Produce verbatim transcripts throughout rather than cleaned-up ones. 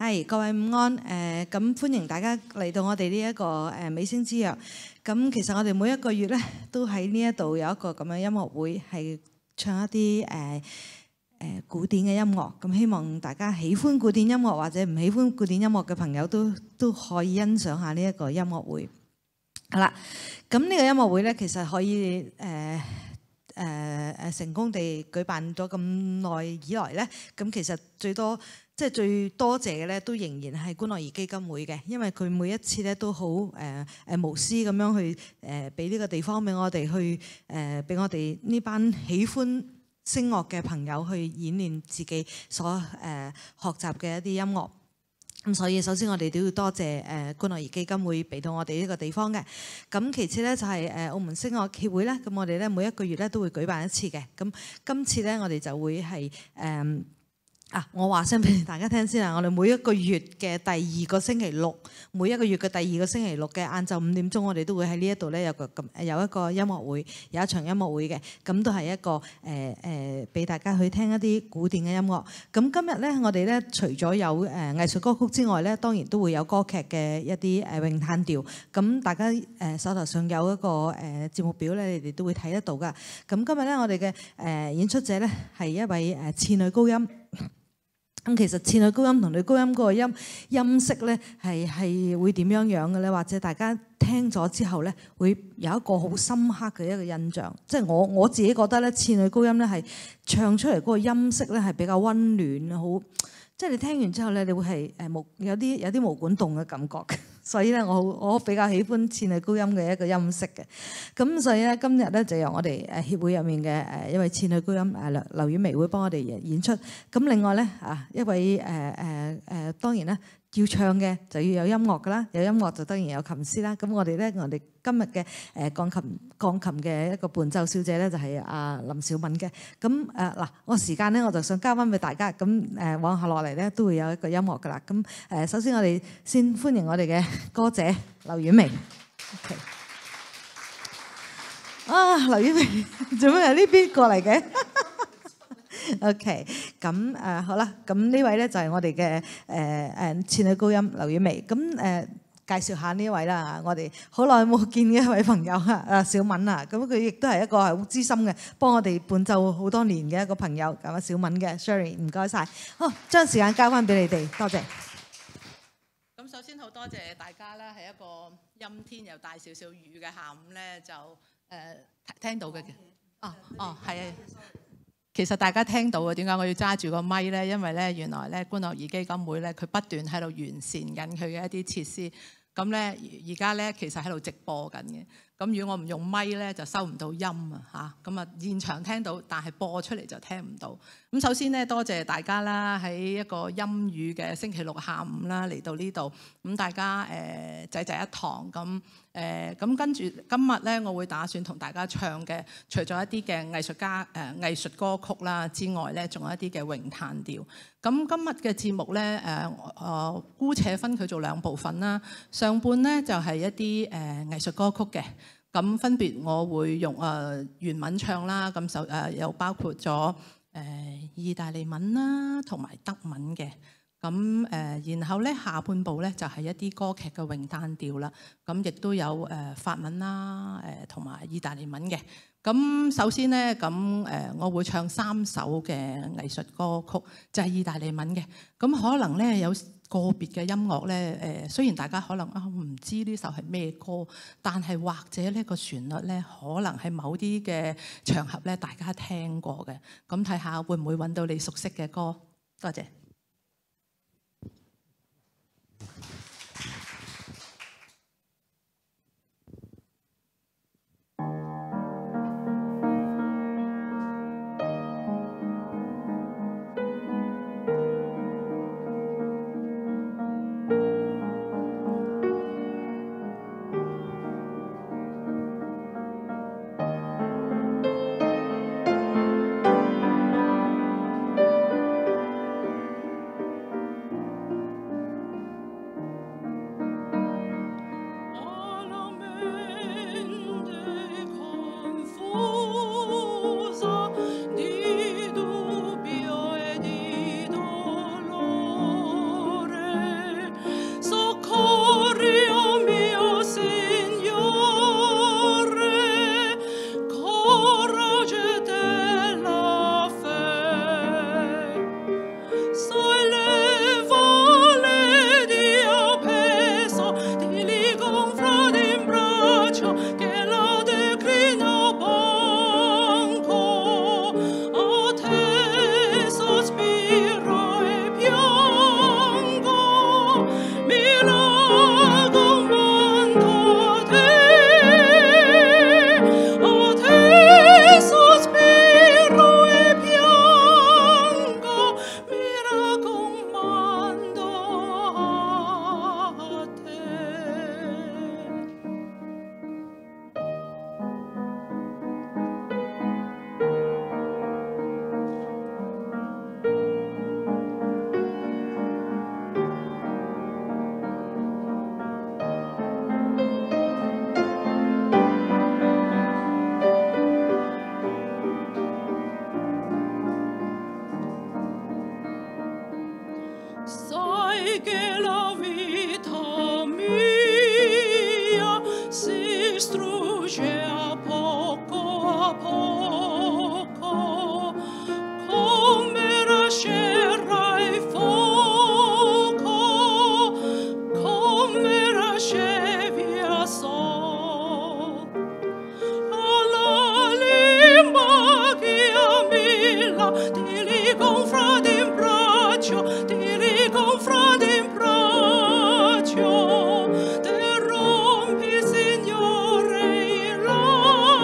係各位午安，誒咁歡迎大家嚟到我哋呢一個誒美聲之約。咁其實我哋每一個月咧都喺呢一度有一個咁樣音樂會，係唱一啲誒誒古典嘅音樂。咁希望大家喜歡古典音樂或者唔喜歡古典音樂嘅朋友都都可以欣賞下呢一個音樂會。係啦，咁呢個音樂會咧其實可以誒誒誒成功地舉辦咗咁耐以來咧，咁其實最多。即係最多謝嘅咧，都仍然係觀樂兒基金會嘅，因為佢每一次咧都好誒誒無私咁樣去誒俾呢個地方俾我哋去誒俾我哋呢班喜歡聲樂嘅朋友去演練自己所誒學習嘅一啲音樂。咁所以首先我哋都要多謝誒觀樂兒基金會俾到我哋呢個地方嘅。咁其次咧就係誒澳門聲樂協會咧，咁我哋咧每一個月咧都會舉辦一次嘅。咁今次咧我哋就會係誒。呃啊！我話聲俾大家聽先啦，我哋每一個月嘅第二個星期六，每一個月嘅第二個星期六嘅晏晝五點鐘，我哋都會喺呢一度咧有個咁有一個音樂會，有一場音樂會嘅，咁都係一個誒誒俾大家去聽一啲古典嘅音樂。咁今日咧，我哋咧除咗有誒藝術歌曲之外咧，當然都會有歌劇嘅一啲誒詠嘆調。咁大家誒手頭上有一個誒節目表咧，你哋都會睇得到噶。咁今日咧，我哋嘅誒演出者咧係一位誒次女高音。咁其實次女高音同女高音嗰個音音色咧係係會點樣樣嘅咧？或者大家聽咗之後咧，會有一個好深刻嘅一個印象。即係我我自己覺得咧，次女高音咧係唱出嚟嗰個音色咧係比較溫暖，好即係你聽完之後咧，你會係誒無有啲有啲毛管動嘅感覺。所以咧，我我比較喜歡次女高音嘅一個音色嘅。咁所以咧，今日咧就由我哋誒協會入面嘅誒一位次女高音誒劉劉婉薇會幫我哋演出。咁另外咧啊一位誒誒誒當然咧要唱嘅就要有音樂㗎啦，有音樂就當然有琴師啦。咁我哋咧我哋今日嘅誒鋼琴鋼琴嘅一個伴奏小姐咧就係阿林小敏嘅。咁誒嗱，我時間咧我就想交翻俾大家。咁誒往下落嚟咧都會有一個音樂㗎啦。咁誒首先我哋先歡迎我哋嘅歌姐劉婉薇。Okay. 啊，劉婉薇做咩喺呢邊過嚟嘅？OK， 咁誒好啦，咁呢位咧就係我哋嘅誒誒次女高音劉婉薇。咁誒、呃、介紹下呢位啦，我哋好耐冇見嘅一位朋友啊，阿小敏啊，咁佢亦都係一個係好資深嘅，幫我哋伴奏好多年嘅一個朋友。咁啊，小敏嘅 Sherry， 唔該晒。好，將時間交翻俾你哋，多謝。 咁首先好多謝大家啦，係一個陰天又帶少少雨嘅下午咧，就誒、呃、聽到嘅。哦哦，係啊。其實大家聽到嘅，點解我要揸住個咪咧？因為咧，原來咧觀樂兒基金會咧，佢不斷喺度完善緊佢嘅一啲設施。咁咧而家咧其實喺度直播緊嘅。咁如果我唔用咪咧，就收唔到音啊嚇。咁啊現場聽到，但係播出嚟就聽唔到。咁首先咧，多謝大家啦，喺一個陰雨嘅星期六下午啦，嚟到呢度。咁大家誒濟濟一堂咁。誒咁跟住今日咧，我會打算同大家唱嘅，除咗一啲嘅藝術家誒、呃、藝術歌曲啦之外咧，仲有一啲嘅詠嘆調。咁今日嘅節目咧，誒、呃、誒、呃、姑且分佢做兩部分啦。上半咧就係、是、一啲誒、呃、藝術歌曲嘅，咁分別我會用誒、呃、原文唱啦，咁就誒又包括咗誒、呃、意大利文啦，同埋德文嘅。咁誒，然後咧下半部咧就係一啲歌劇嘅詠嘆調啦。咁亦都有誒法文啦，誒同埋意大利文嘅。咁首先咧，咁誒我會唱三首嘅藝術歌曲，就係意大利文嘅。咁可能咧有個別嘅音樂咧，誒雖然大家可能啊唔知呢首係咩歌，但係或者呢個旋律咧，可能係某啲嘅場合咧，大家聽過嘅。咁睇下會唔會揾到你熟悉嘅歌？多謝。 distrugge a poco a poco, come rascerà il fuoco, come rascevia so. Alla limba che amilla, ti riconfrade in braccio, ti riconfrade in braccio, te rompi, Signore, il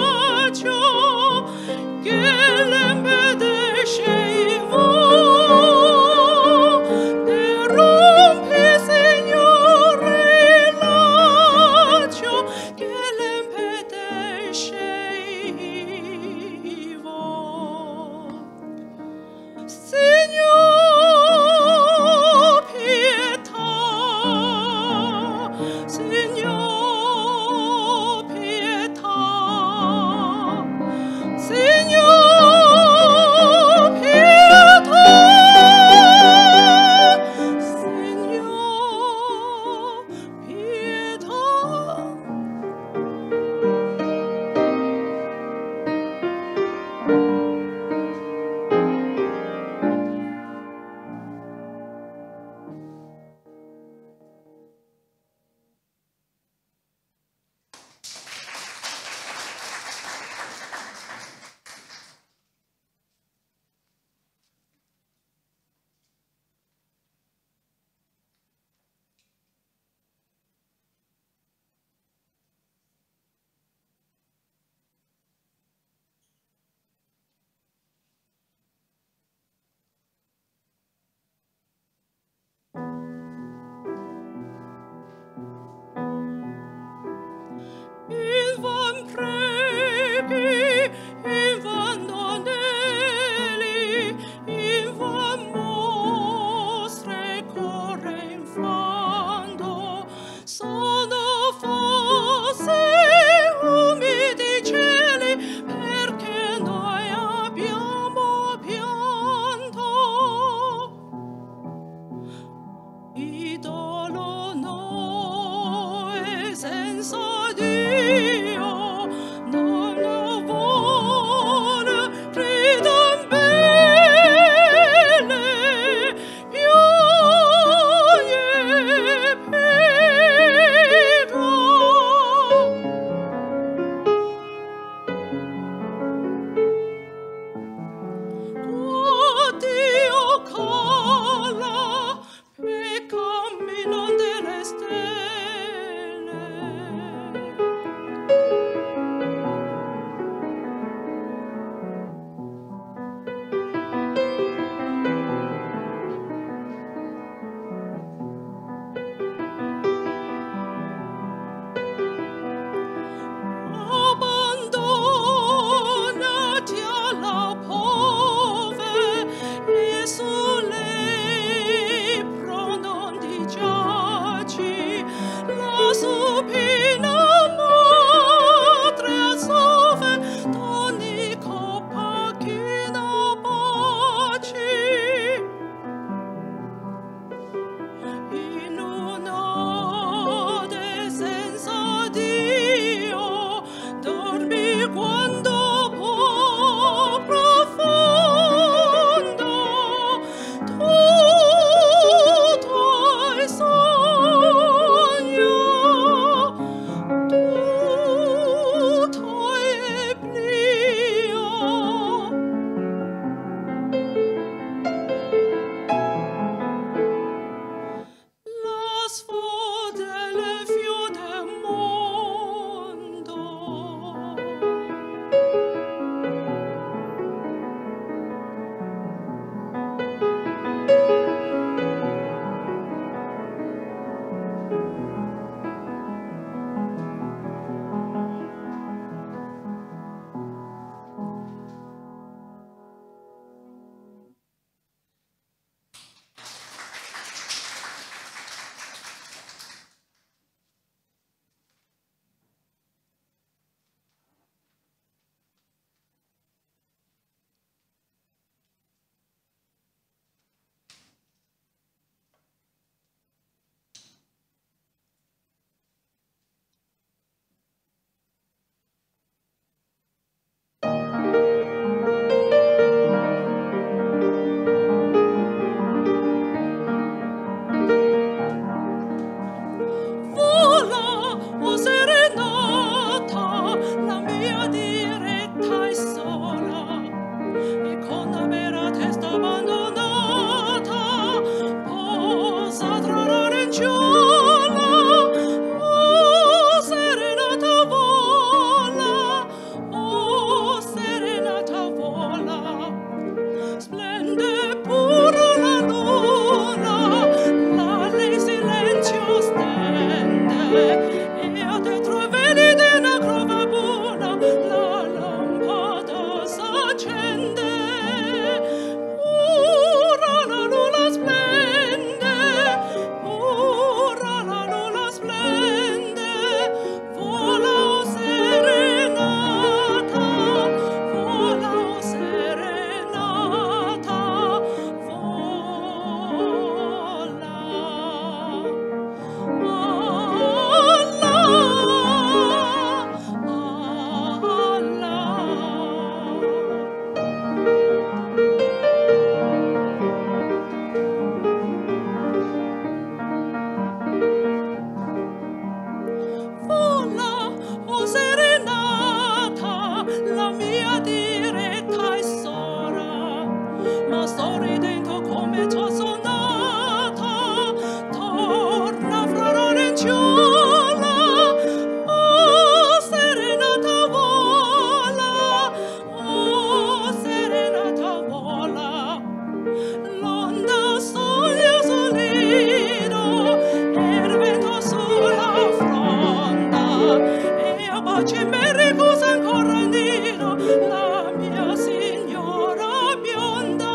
Cimerico Sancorandino, la mia signora bionda,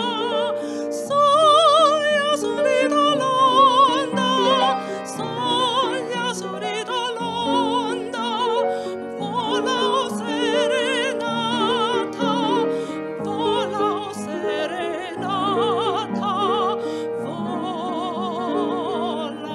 soglia solita l'onda, soglia solita l'onda, vola o serenata, vola o serenata, vola.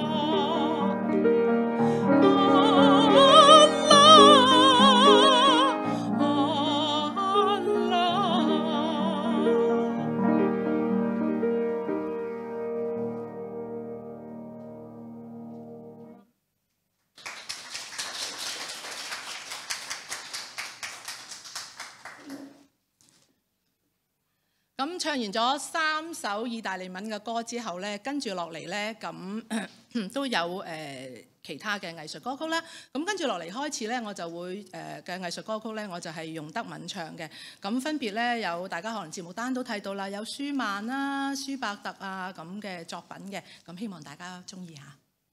咁唱完咗三首意大利文嘅歌之後咧，跟住落嚟咧，咁都有誒、呃、其他嘅藝術歌曲啦。咁跟住落嚟開始咧，我就會誒嘅藝術歌曲咧，我就係用德文唱嘅。咁分別咧有大家可能節目單都睇到啦，有舒曼啦、舒伯特啊咁嘅作品嘅。咁希望大家中意下。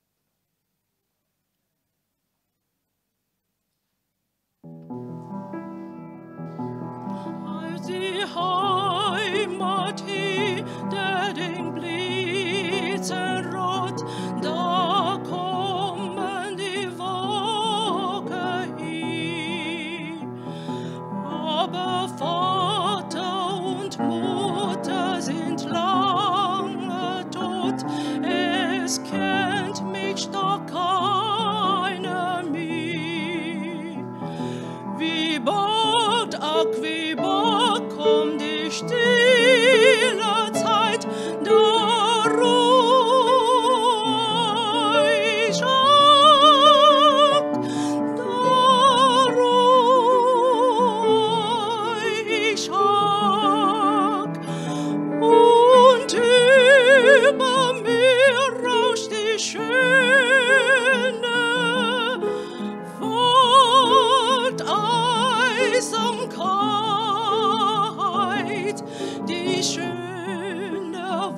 Die Heimat hier, der den Blitzenrot, da kommen die Wolken hin. Aber Vater und Mutter sind lange tot, es kennt mich doch keiner mehr. Wie bald, ach wie bald kommt die stille Zeit, da ruh ich ab, da ruh ich ab, und über mir rauscht die schöne Worteisamkeit, die schöne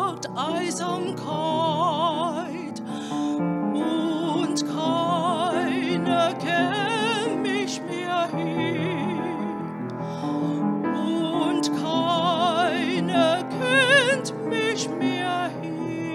Worteisamkeit, und keiner kennt mich mehr hier, und keiner kennt mich mehr hier.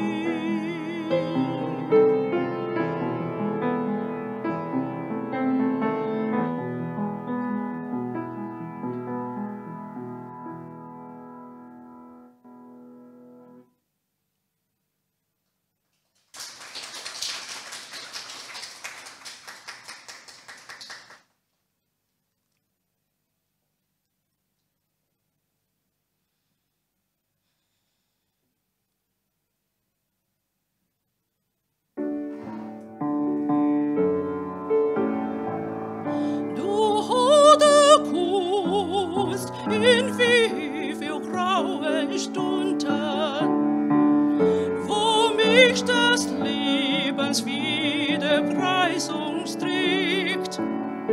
In wie viel grauen Stunden, wo mich des Lebens wieder kreisungsträgt,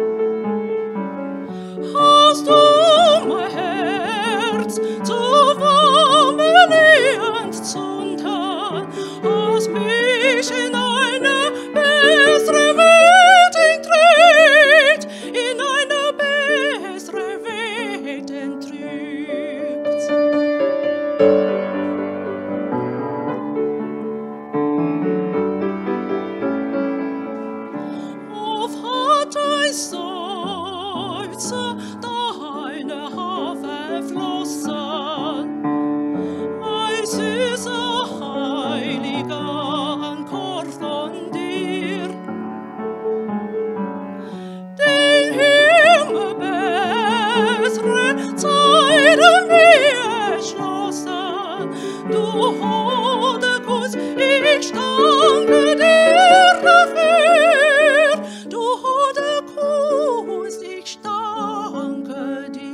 hast du mein Herz zu warmen entzünden, hast mich in eine bessere Welt entträgt, in eine bessere Welt entträgt. Auf Hartei Seufzer deine Hafen flossen, ein süßer heiliger Anchor von dir. Den Himmel bessere Zeiten mir erschlossen, du Hodekuss, ich danke dir dafür, du Hodekuss, ich danke dir.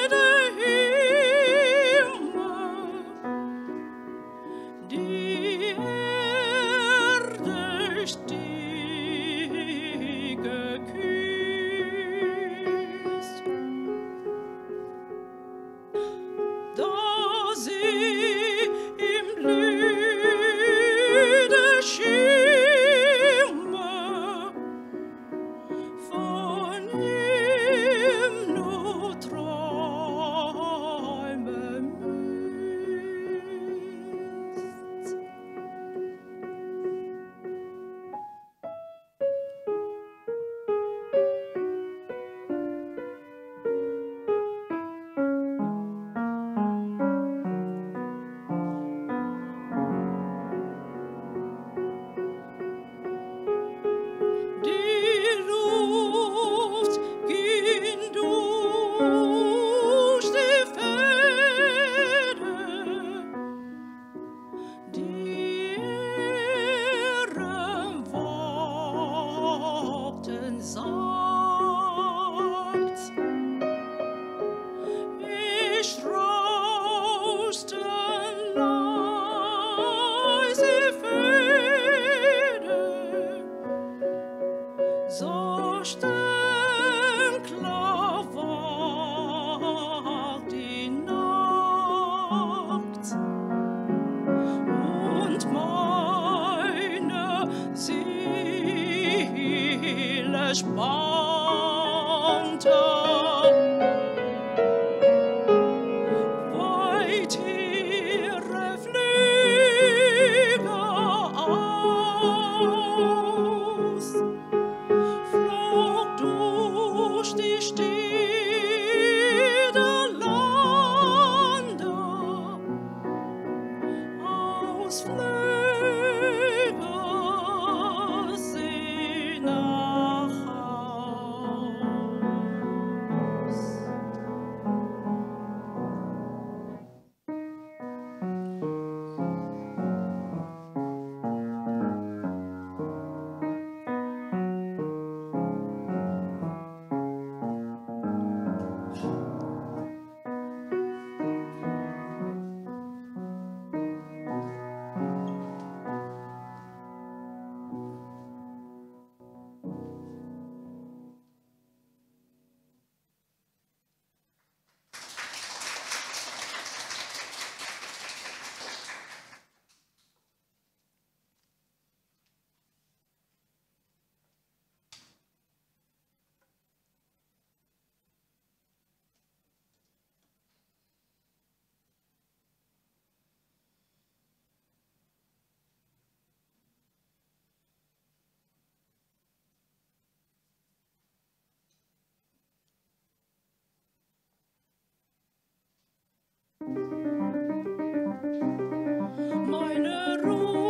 Meine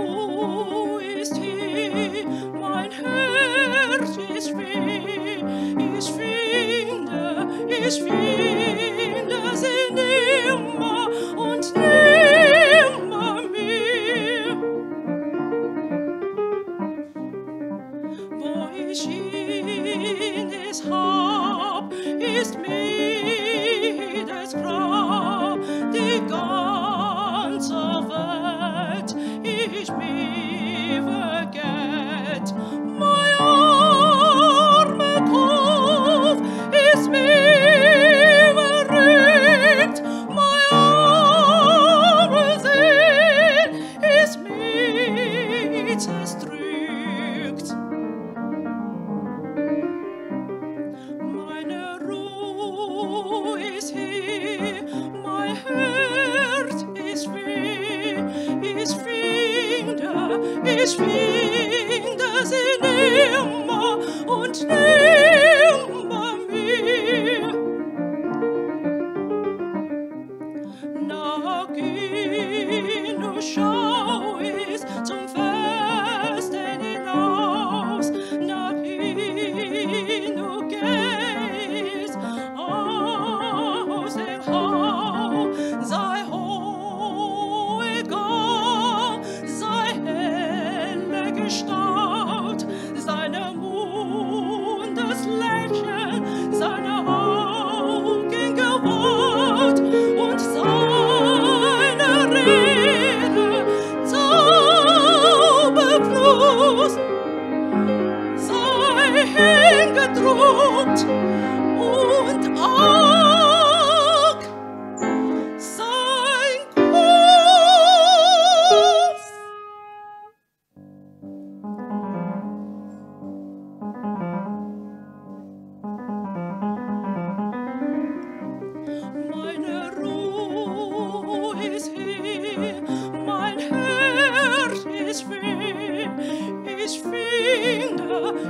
Ruhe ist hier, mein Herz ist weh. Ich finde, ich finde sie nimmer und nimmer mehr. Wo ich ihn es hab, ist mir das Grab, die ganze Welt ich mir vergett. Mein armer Kopf ist mir verrückt, mein armer Sinn ist mir zerstrückt. Meine Ruhe ist hier, mein Herz ist weh. Ich finde, ich finde sie nimmer und nimmer mehr. Nach Gino schau ich zum Festen hinaus, nach Gino geh ich aus dem Haus, sei hohe Gang, sei helle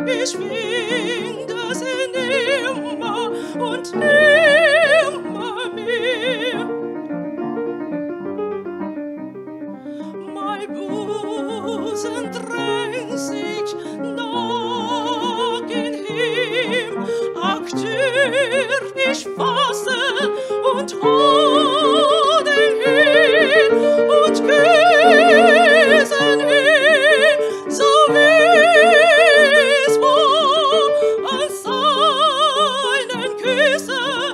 ich finde sie nimmer und nimmer mehr. Mein Busen drängt sich noch in ihm, ach, dür ich fasse und hol den hin und küssen ihn, so wie's wohl an seinen Küssen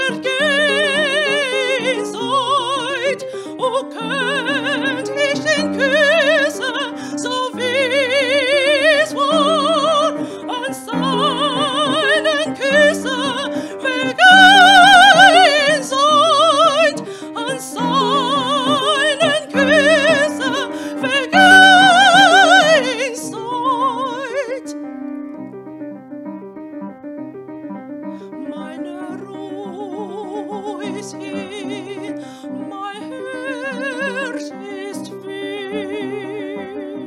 vergehen sollt. O könnt ich ihn küssen, so wie's wohl an seinen Küssen vergehen sollt, an seinen Küssen vergehen sollt. Meine Ruhe ist hin, mein Herz ist weh.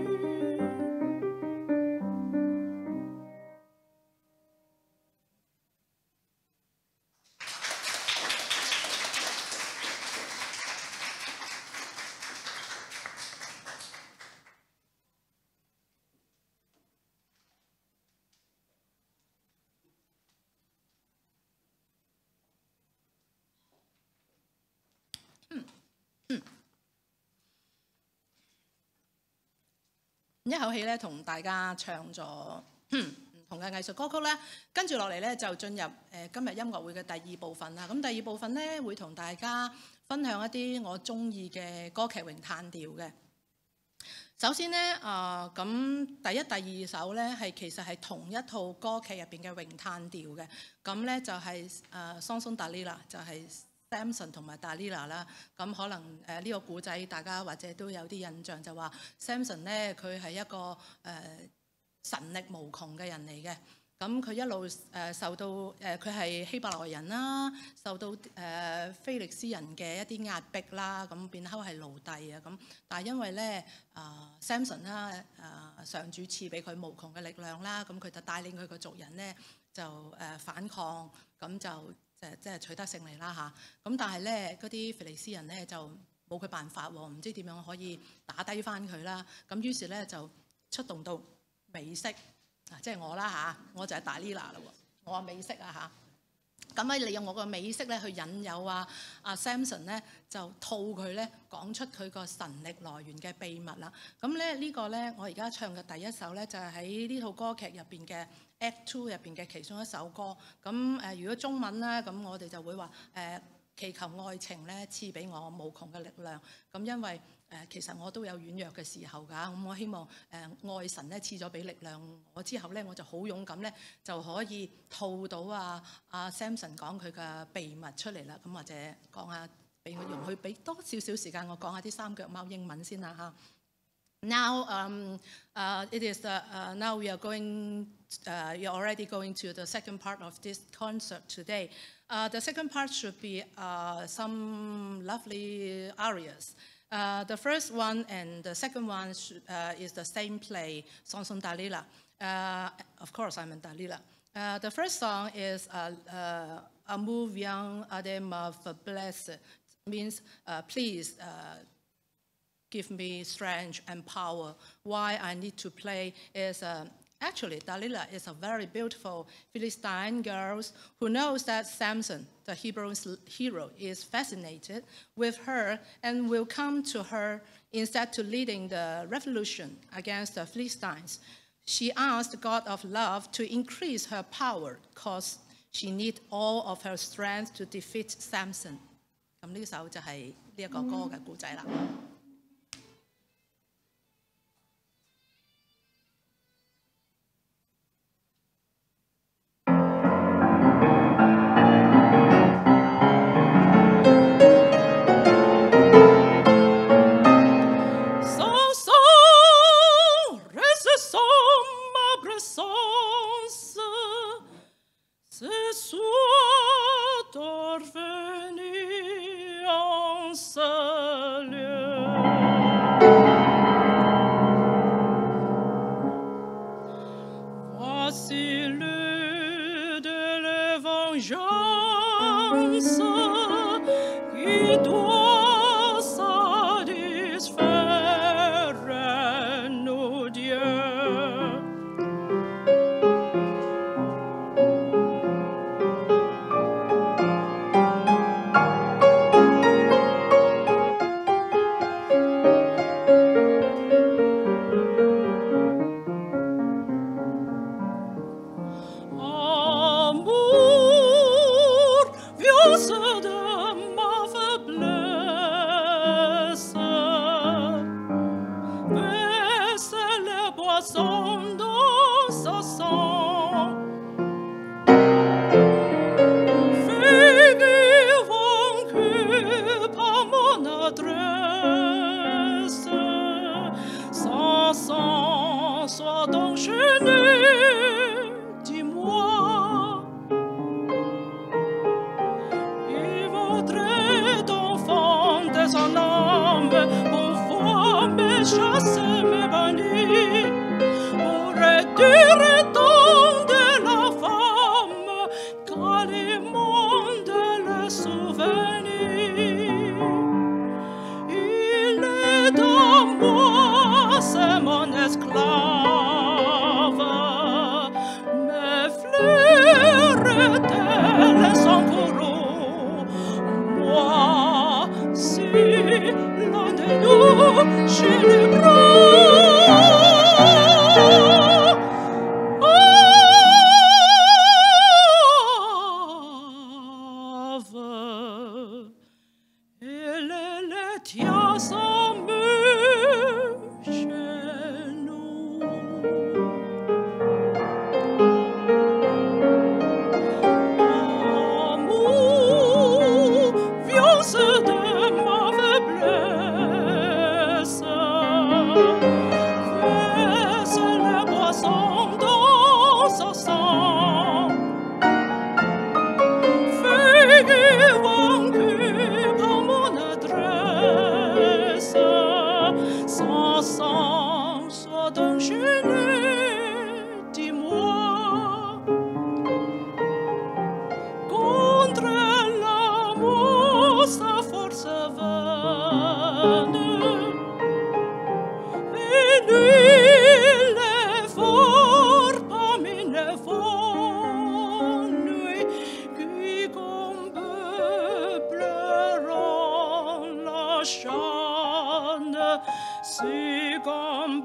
一口氣咧，同大家唱咗唔同嘅藝術歌曲咧，跟住落嚟咧就進入誒今日音樂會嘅第二部分啦。咁第二部分咧會同大家分享一啲我中意嘅歌劇詠嘆調嘅。首先咧啊，咁、呃、第一、第二首咧係其實係同一套歌劇入邊嘅詠嘆調嘅。咁咧就係誒桑松達利拉，就係、是。Samson 同埋 Dalila 啦，咁可能誒呢個故仔大家或者都有啲印象，就話 Samson 咧佢係一個誒、呃、神力無窮嘅人嚟嘅，咁佢一路誒、呃、受到誒佢係希伯來人啦，受到誒、呃、菲力斯人嘅一啲壓迫啦，咁變後係奴隸啊咁，但係因為咧啊、呃、Samson 啦誒、呃、上主賜俾佢無窮嘅力量啦，咁佢就帶領佢個族人咧就誒、呃、反抗，咁就。誒即係取得勝利啦嚇，咁但係咧嗰啲腓利斯人咧就冇佢辦法喎，唔知點樣可以打低翻佢啦。咁於是咧就出動到美色啊，即係我啦嚇，我就係達利娜啦喎，我係美色啊嚇。咁咧利用我個美色咧去引誘啊阿 Samson 咧就套佢咧講出佢個神力來源嘅秘密啦。咁咧呢個咧我而家唱嘅第一首咧就係喺呢套歌劇入邊嘅。Act Two 入邊嘅其中一首歌，咁誒、呃、如果中文咧，咁我哋就會話誒、呃、祈求愛情咧賜俾我無窮嘅力量。咁因為誒、呃、其實我都有軟弱嘅時候㗎，咁我希望誒、呃、愛神咧賜咗俾力量我之後咧，我就好勇敢咧就可以套到啊阿 Samson 講佢嘅秘密出嚟啦。咁或者講下俾我容許俾多少少時間我講下啲三腳貓英文先啦嚇。Now, um, uh, it is uh, uh, now we are going. Uh, you're already going to the second part of this concert today. Uh, the second part should be uh, some lovely arias. Uh, the first one and the second one should, uh, is the same play, Samson Dalila. Uh, of course, I'm in Dalila. Uh, the first song is uh, uh, Amour vient à des ma faiblesse, means uh, please. Uh, Give me strength and power. Why I need to play is uh, actually Dalila is a very beautiful Philistine girl who knows that Samson, the Hebrew hero, is fascinated with her and will come to her instead to leading the revolution against the Philistines. She asked the God of love to increase her power because she needs all of her strength to defeat Samson. 咁呢首就係呢一個歌嘅故仔啦。 l'espérance qui doit satisfaire nos dieux. Amour, viens de ma faiblesse, verse les boissons dans sa sang. Fille vaincue par mon adresse, sans sang soit enchaîné. Dis-moi, il vaudrait d'enfant de son âme pouvoir me chasser, me bannir, pour retirer tant de la femme qu'alimente le souvenir. Il est dans moi, c'est mon esclave. Mes fleurs étaient sans courroux. Moi, si l'un de nous, j'ai les bras. Et les laitiers s'amusent chez nous. Amour, viens de ma faiblesse, verse les boissons dans sa sang. Fille vaincue par mon adresse, sans sang soit enchaîné. Dis-moi, contre l'amour sa force vaine, et nul effort parmi les fonds nuits qui comme peupleront la chaîne, si comme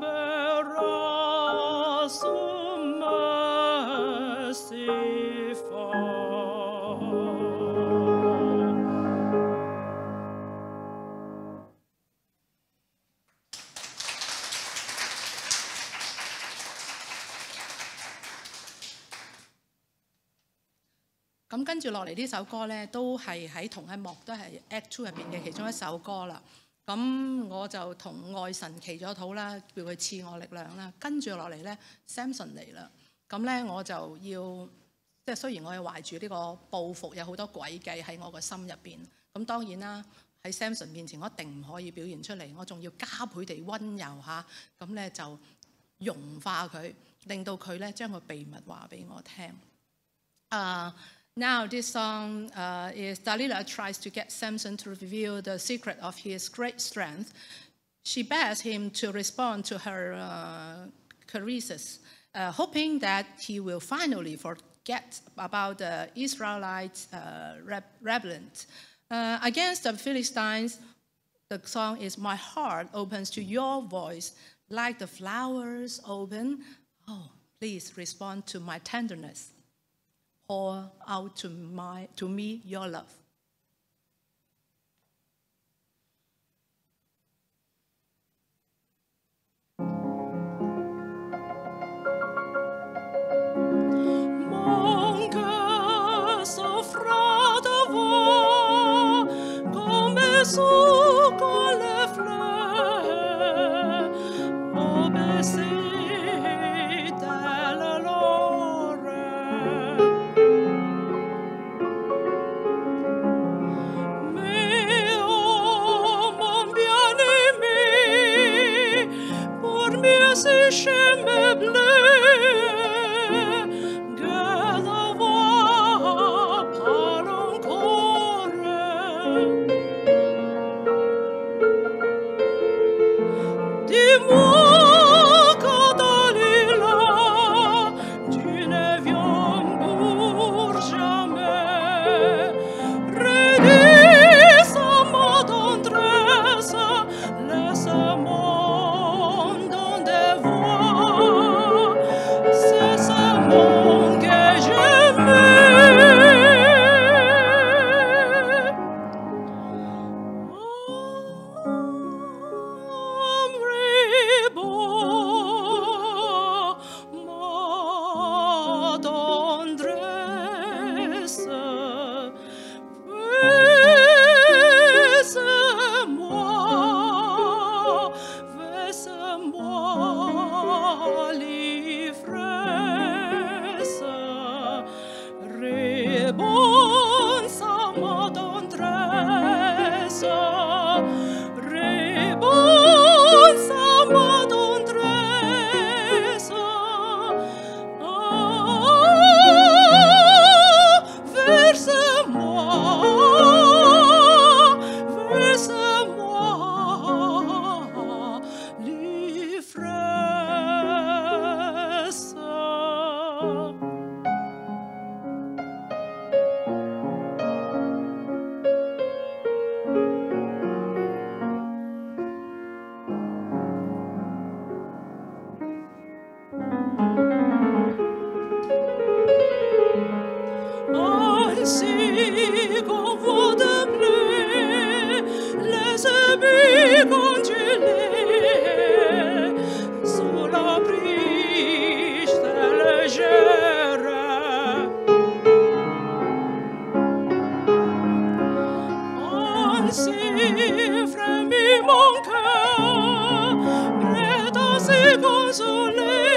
assume si fort. 咁跟住落嚟呢首歌咧，都係喺同一幕，都係 Act Two 入邊嘅其中一首歌啦。咁我就同愛神祈咗禱啦，叫佢賜我力量啦。跟住落嚟咧 ，Samson 嚟啦。咁咧我就要，即係雖然我係懷住呢個報復，有好多詭計喺我個心入邊。咁當然啦，喺 Samson 面前，我一定唔可以表現出嚟，我仲要加倍地温柔下，咁咧就融化佢，令到佢咧將個秘密話俾我聽。啊、uh,！ Now this song uh, is Dalila tries to get Samson to reveal the secret of his great strength. She begs him to respond to her uh, caresses, uh, hoping that he will finally forget about the Israelites' uh, rebellion. Uh, against the Philistines, the song is "My heart opens to your voice, like the flowers open. Oh, please respond to my tenderness. Pour out to, my, to me your love." Mon cœur s'offre devant comme sous quand les fleurs obéissent tel l'oreille. Mais oh mon bien-aimé, pour mieux sécher mes bleus, que la voix parle encore. moi, Catalina, tu ne viens pour jamais. Redis à ma tendresse, laisse-moi dans des voix, c'est ce monde que j'aimais. Ainsi qu'on voit de bleu les ébus congelés sous la brise légère. Ainsi frémit mon cœur, prêt à se consoler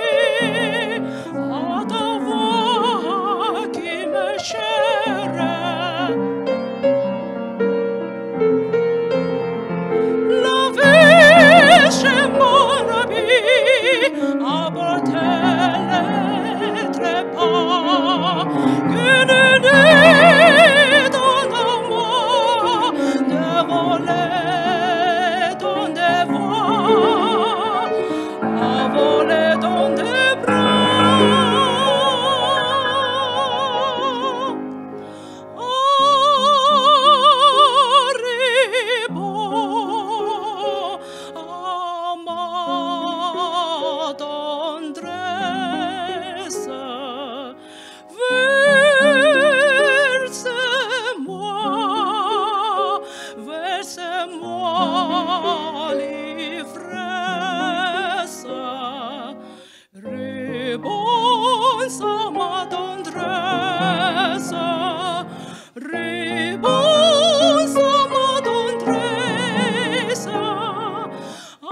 à ta voix qui me chère. La vie chez mon habit apporte les trépas que ne dit ton amour de voler dans des voies, à voler dans des bras. Versez-moi l'ivresse, réponse à ma tendresse, réponse à ma tendresse. Ah,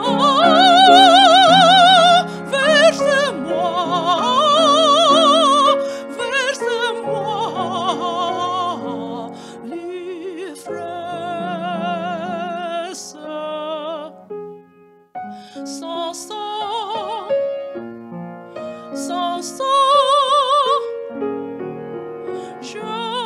versez-moi, versez-moi l'ivresse. Sans ça, sans ça, je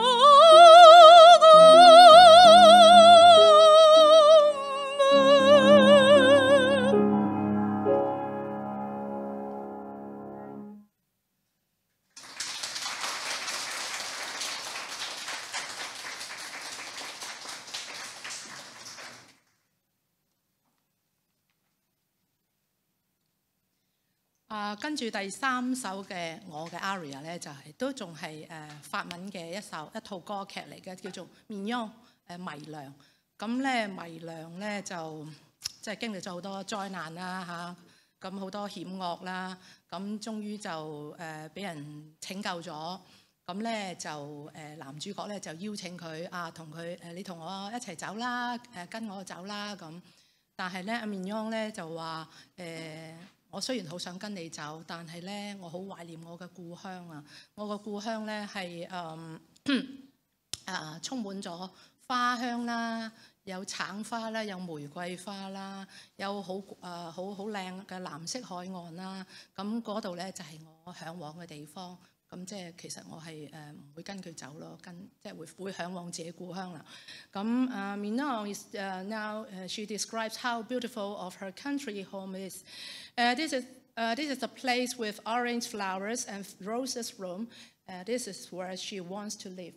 啊，跟住第三首嘅我嘅 aria 咧，就係、都仲係誒法文嘅一首一套歌劇嚟嘅，叫做《Mignon》誒迷娘。咁咧迷娘咧就即係經歷咗好多災難啦嚇，咁、好多險惡啦，咁終於就誒俾、人拯救咗。咁咧就誒男主角咧就邀請佢啊，同佢誒你同我一齊走啦，誒跟我走啦咁。但係咧阿 Mignon 咧就話誒。我雖然好想跟你走，但係咧，我好懷念我嘅故鄉啊！我個故鄉咧係誒啊，充滿咗花香啦，有橙花啦，有玫瑰花啦，有好誒好好靚嘅藍色海岸啦。咁嗰度咧就係我嚮往嘅地方。 咁即係其實我係誒唔會跟佢走咯，跟即係會會嚮往自己故鄉啦。咁誒 Mignon is uh, now uh, she describes how beautiful of her country home is. Uh, this is uh, this is a place with orange flowers and roses room. Uh, this is where she wants to live.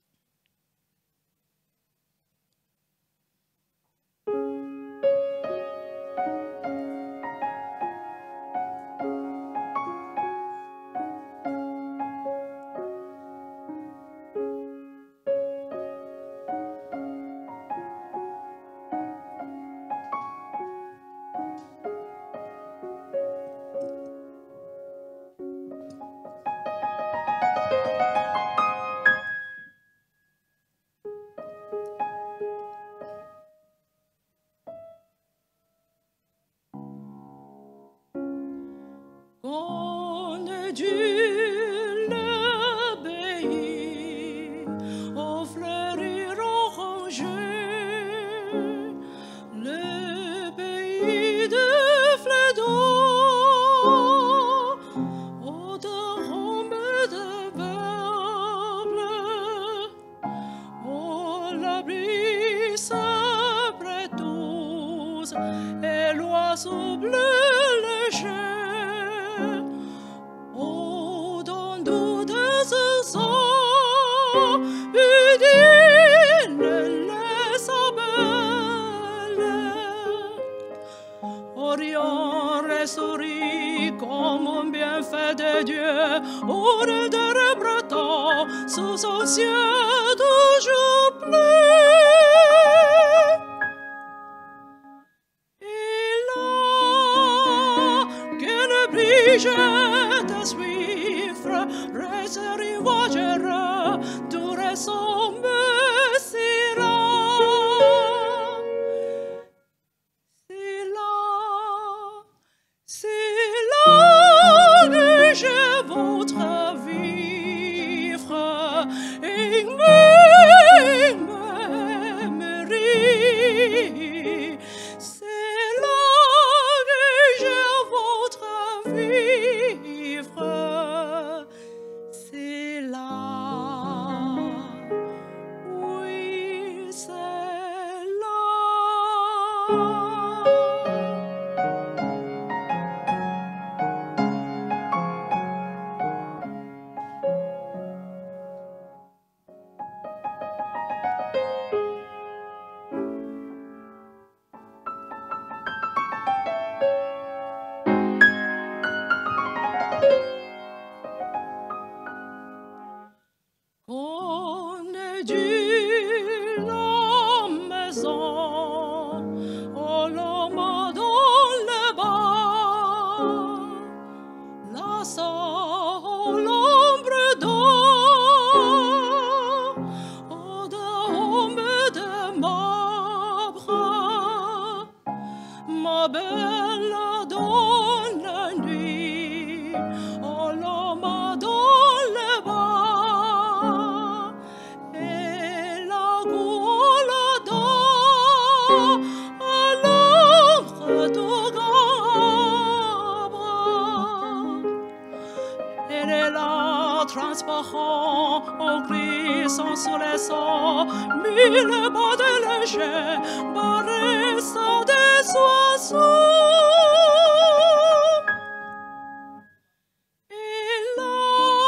Qu'on ait dû l'obéir aux fleuris orangés, le pays de fleurs d'or, aux d'arômes de verbe, aux l'abri sabre douce et l'oiseau bleu léger. Sourit comme un bienfait de Dieu, au de breton, sous son ciel toujours bleu. Et là, qu'une brige de suivre, reste rivageur, tout ressemble si rare. C'est là, c'est là que je voudrais vivre et m'aimerais. C'est là que je voudrais vivre. C'est là, oui, c'est là. On est dû la maison, oh l'homme dans le bas, la soul, l'ombre d'or, oh d'homme de marbre, ma belle dans la nuit, oh l'homme dans le bas. Transparent, au glissant sous les sons, mille pas de léger, barré sans des oiseaux. Et là,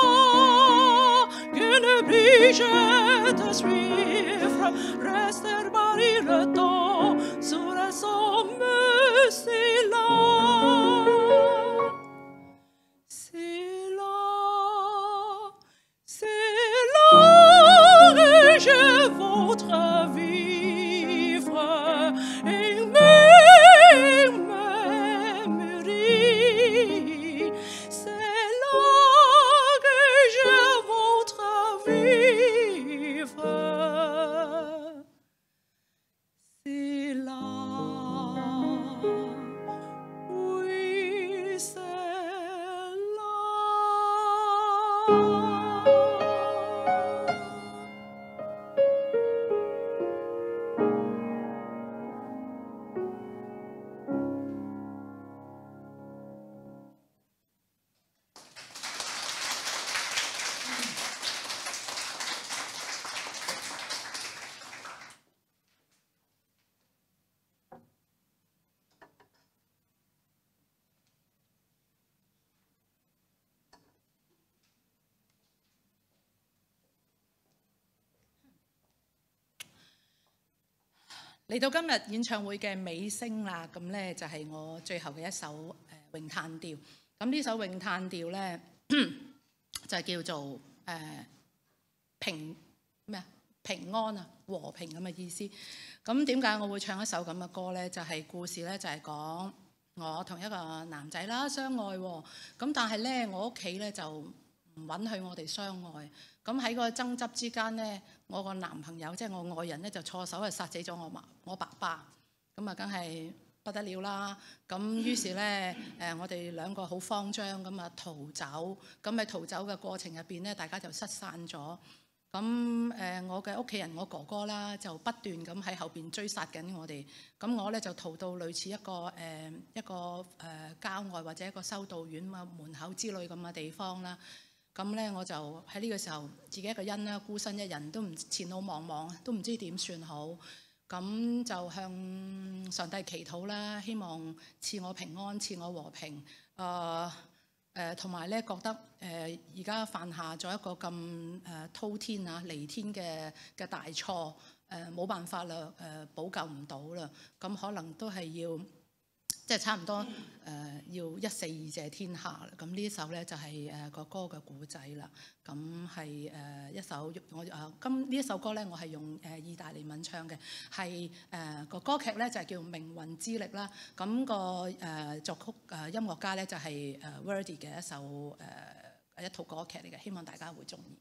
qu'une brige de suivre, rester barré le temps, sous les somme si là. Je voudrais vivre et m'aimerais. C'est là que je voudrais vivre. 嚟到今日演唱會嘅尾聲啦，咁咧就係我最後嘅一首誒詠嘆調。咁呢首詠嘆調咧就係叫做誒、呃、平咩啊平安啊和平咁嘅意思。咁點解我會唱一首咁嘅歌咧？就係、是、故事咧就係講我同一個男仔啦相愛喎。咁但係咧我屋企咧就唔允許我哋相愛。咁喺個爭執之間咧，我個男朋友即係、就是、我愛人咧就錯手係殺死咗我媽我爸爸。咁啊梗係不得了啦！咁於是咧誒我哋兩個好慌張咁啊逃走。咁喺逃走嘅過程入邊咧，大家就失散咗。咁誒我嘅屋企人我哥哥啦就不斷咁喺後邊追殺緊我哋。咁我咧就逃到類似一個誒一個誒郊外或者一個修道院啊門口之類咁嘅地方啦。咁咧我就喺呢個時候自己一個人啦，孤身一人，都唔前路茫茫，都唔知點算好。咁就向上帝祈禱啦，希望賜我平安，賜我和平。誒誒同埋咧覺得誒而家犯下咗一個咁誒滔天啊彌天嘅嘅大錯，誒、呃、冇辦法啦，誒、呃、補救唔到啦。咁可能都係要即係差唔多誒、呃、要一死以謝天下啦。咁呢首咧就係誒個歌嘅故仔啦。咁係誒一首我誒今呢一首歌咧，我係用誒意大利文唱嘅，係誒個歌劇咧就係叫《命運之力》啦。咁、那個誒、呃、作曲誒、呃、音樂家咧就係誒 Verdi 嘅一首誒、呃、一套歌劇嚟嘅，希望大家會中意。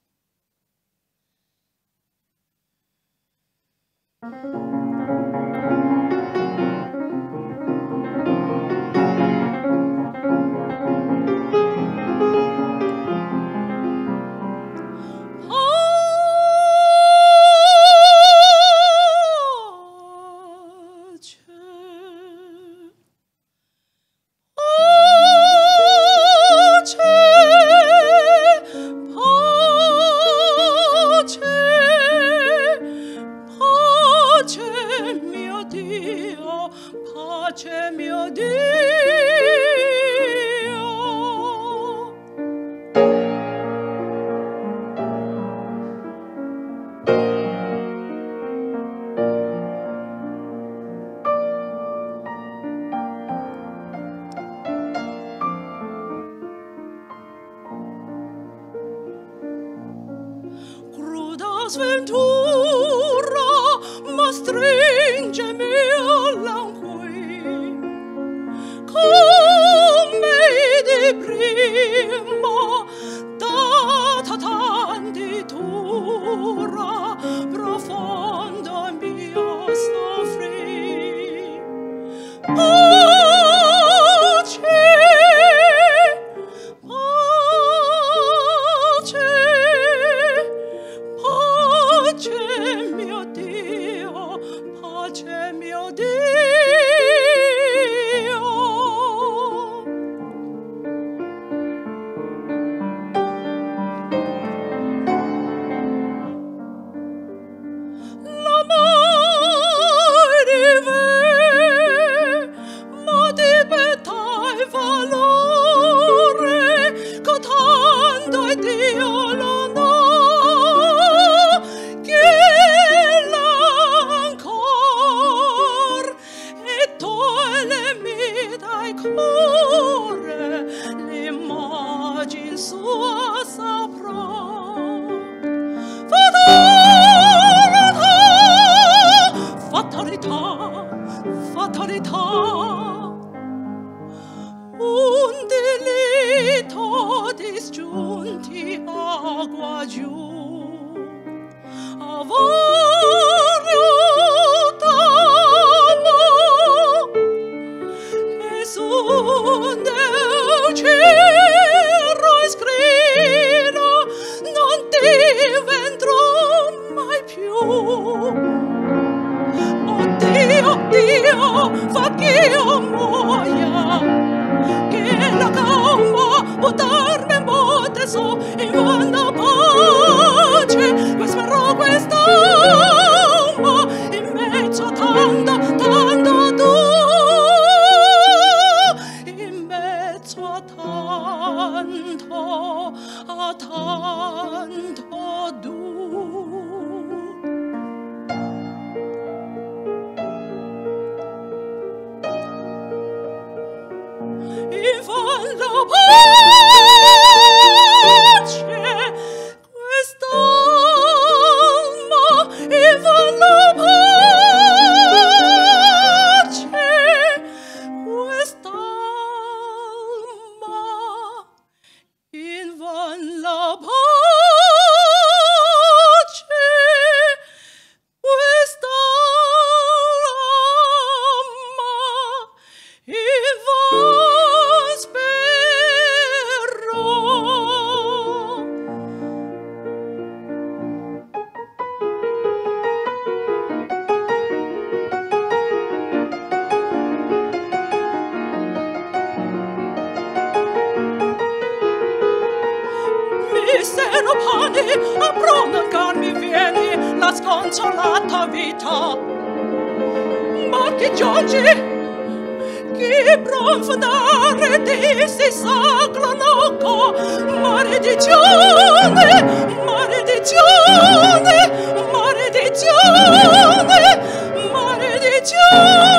Sventura ma stringemi all'anqui come di prima data tanditura profonda mia soffri pace pace mio Dio, pace mio Dio. La mai ma di betai valore, cotando e Dio lo no. L'immagine sua saprà fatalità, fatalità, un delitto disgiunti acqua giù, avorio d'amo e sunde cielo scrino non ti vendrò mai più. Oddio, Dio, fa che io muoia, che la gamba buttarmi botte so in vana pace, spero quest'alma in mezzo a tanta, tanta dura, in mezzo a tanto, a tanto dura. la pace, quest'alma in van la pace, quest'alma in van la pace. A prolungar mi vieni la sconsolata vita, ma che giungi, che profondare di si sacro noco, maledizione, maledizione, maledizione, maledizione.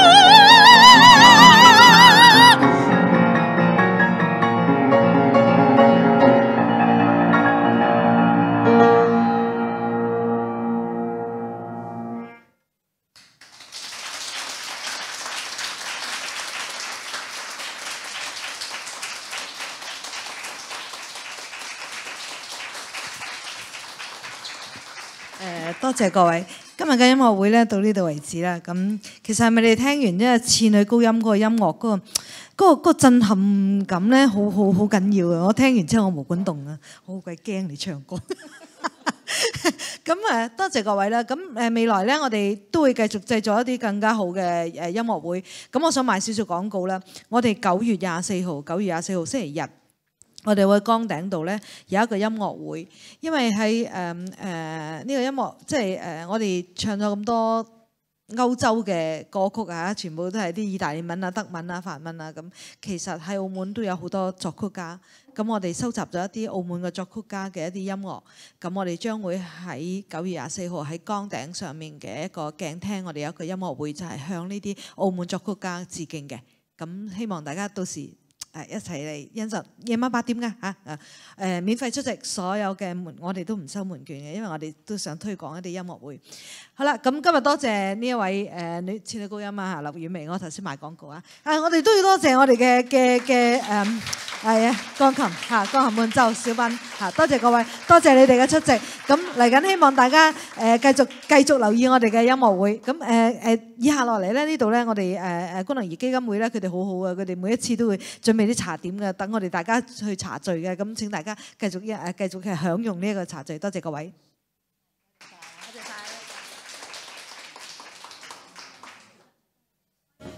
多謝各位，今日嘅音樂會咧到呢度為止啦。咁其實係咪你聽完即係次女高音嗰個音樂嗰、嗰個嗰、嗰個嗰個震撼感咧，好好好緊要啊！我聽完之後我毛管動啊，好鬼驚你唱歌。咁誒多謝各位啦。咁誒未來咧，我哋都會繼續製作一啲更加好嘅誒音樂會。咁我想賣少少廣告啦。我哋九月廿四號，九月廿四號星期日。我哋會崗頂度咧有一個音樂會，因為喺誒誒呢個音樂即係誒我哋唱咗咁多歐洲嘅歌曲啊，全部都係啲意大利文啊、德文啊、法文啊咁。其實喺澳門都有好多作曲家，咁我哋收集咗一啲澳門嘅作曲家嘅一啲音樂，咁我哋將會喺九月廿四號喺崗頂上面嘅一個鏡廳，我哋有一個音樂會就係向呢啲澳門作曲家致敬嘅。咁希望大家到時誒一齊嚟欣賞，夜晚八點㗎嚇誒誒免費出席，所有嘅門我哋都唔收門券嘅，因為我哋都想推廣一啲音樂會。好啦，咁今日多謝呢一位誒女次女高音啊嚇，劉婉薇，我頭先賣廣告啊，啊我哋都要多謝我哋嘅嘅嘅誒係啊鋼琴嚇鋼琴伴奏小品嚇，多謝各位，多謝你哋嘅出席。咁嚟緊希望大家誒繼續繼續留意我哋嘅音樂會。咁誒誒以下落嚟咧呢度咧，我哋誒誒觀能兒基金會咧，佢哋好好啊，佢哋每一次都會準備啲茶點嘅，等我哋大家去茶聚嘅。咁請大家繼續一誒繼續嘅享用呢一個茶聚。多謝各位。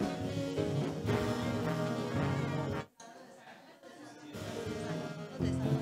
多謝晒。